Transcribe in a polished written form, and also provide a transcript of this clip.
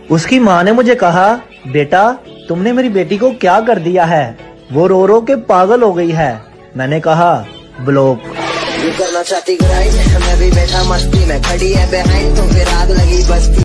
उसकी माँ ने मुझे कहा, बेटा तुमने मेरी बेटी को क्या कर दिया है, वो रो रो के पागल हो गई है। मैंने कहा ब्लॉक। करना चाहती मैं भी बैठा मस्ती में, खड़ी है बिहाइंड तो फिर आग लगी बस्ती।